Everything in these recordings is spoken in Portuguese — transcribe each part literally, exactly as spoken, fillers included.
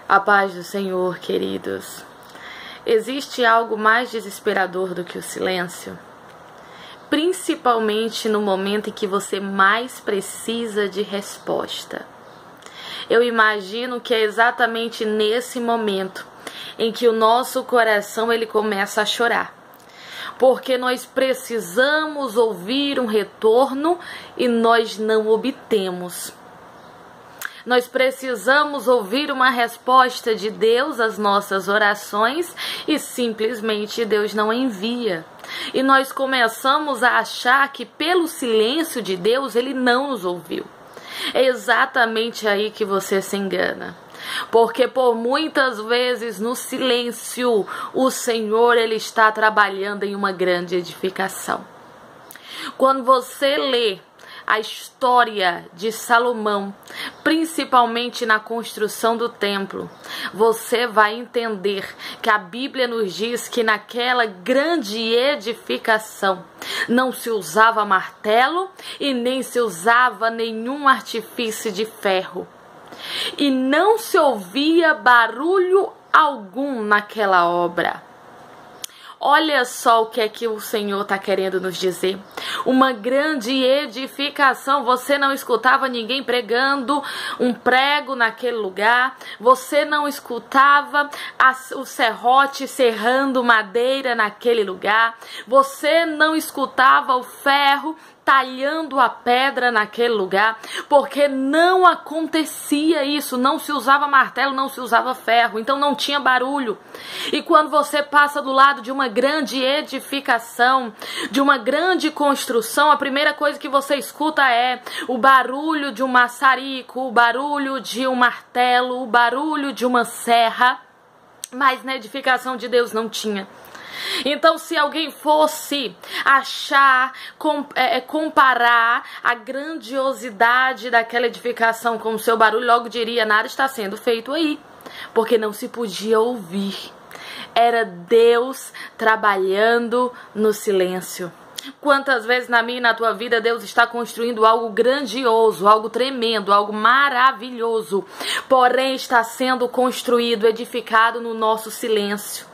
A paz do Senhor, queridos. Existe algo mais desesperador do que o silêncio? Principalmente no momento em que você mais precisa de resposta. Eu imagino que é exatamente nesse momento em que o nosso coração ele começa a chorar. Porque nós precisamos ouvir um retorno e nós não obtemos. Nós precisamos ouvir uma resposta de Deus às nossas orações e simplesmente Deus não envia. E nós começamos a achar que pelo silêncio de Deus Ele não nos ouviu. É exatamente aí que você se engana. Porque por muitas vezes no silêncio o Senhor ele está trabalhando em uma grande edificação. Quando você lê a história de Salomão, principalmente na construção do templo, você vai entender que a Bíblia nos diz que naquela grande edificação não se usava martelo e nem se usava nenhum artifício de ferro. E não se ouvia barulho algum naquela obra. Olha só o que é que o Senhor está querendo nos dizer. Uma grande edificação. Você não escutava ninguém pregando um prego naquele lugar. Você não escutava as, o serrote serrando madeira naquele lugar. Você não escutava o ferro talhando a pedra naquele lugar, porque não acontecia isso, não se usava martelo, não se usava ferro, então não tinha barulho. E quando você passa do lado de uma grande edificação, de uma grande construção, a primeira coisa que você escuta é o barulho de um maçarico, o barulho de um martelo, o barulho de uma serra, mas na edificação de Deus não tinha. Então, se alguém fosse achar, com, é, comparar a grandiosidade daquela edificação com o seu barulho, logo diria, nada está sendo feito aí, porque não se podia ouvir. Era Deus trabalhando no silêncio. Quantas vezes na minha e na tua vida Deus está construindo algo grandioso, algo tremendo, algo maravilhoso, porém está sendo construído, edificado no nosso silêncio.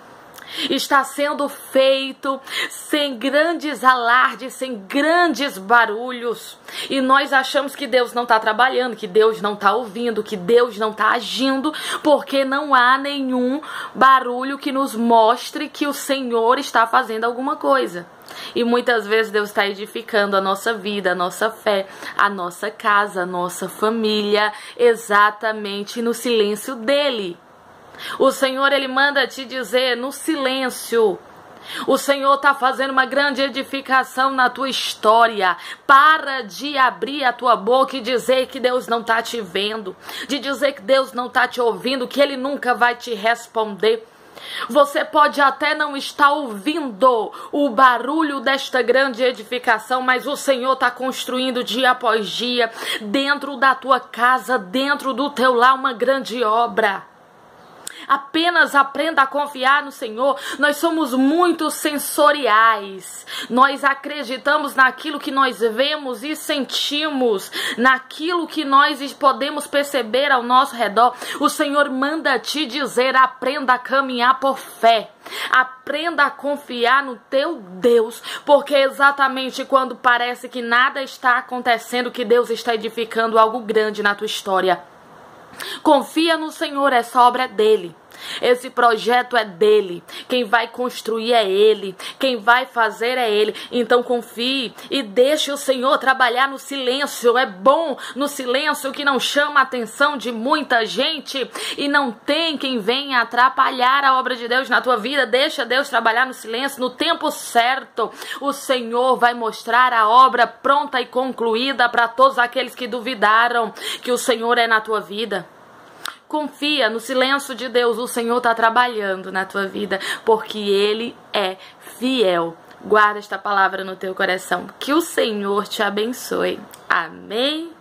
Está sendo feito sem grandes alardes, sem grandes barulhos. E nós achamos que Deus não está trabalhando, que Deus não está ouvindo, que Deus não está agindo, porque não há nenhum barulho que nos mostre que o Senhor está fazendo alguma coisa. E muitas vezes Deus está edificando a nossa vida, a nossa fé, a nossa casa, a nossa família, exatamente no silêncio dEle. O Senhor, Ele manda te dizer no silêncio. O Senhor está fazendo uma grande edificação na tua história. Para de abrir a tua boca e dizer que Deus não está te vendo. De dizer que Deus não está te ouvindo, que Ele nunca vai te responder. Você pode até não estar ouvindo o barulho desta grande edificação, mas o Senhor está construindo dia após dia, dentro da tua casa, dentro do teu lar, uma grande obra. Apenas aprenda a confiar no Senhor. Nós somos muito sensoriais. Nós acreditamos naquilo que nós vemos e sentimos, naquilo que nós podemos perceber ao nosso redor. O Senhor manda te dizer, aprenda a caminhar por fé. Aprenda a confiar no teu Deus, porque é exatamente quando parece que nada está acontecendo que Deus está edificando algo grande na tua história. Confia no Senhor, essa obra é dele. Esse projeto é dele. Quem vai construir é ele. Quem vai fazer é ele. Então confie e deixe o Senhor trabalhar no silêncio. É bom no silêncio que não chama a atenção de muita gente e não tem quem venha atrapalhar a obra de Deus na tua vida. Deixa Deus trabalhar no silêncio. No tempo certo, o Senhor vai mostrar a obra pronta e concluída para todos aqueles que duvidaram que o Senhor é na tua vida. Confia no silêncio de Deus, o Senhor está trabalhando na tua vida, porque Ele é fiel. Guarda esta palavra no teu coração. Que o Senhor te abençoe. Amém.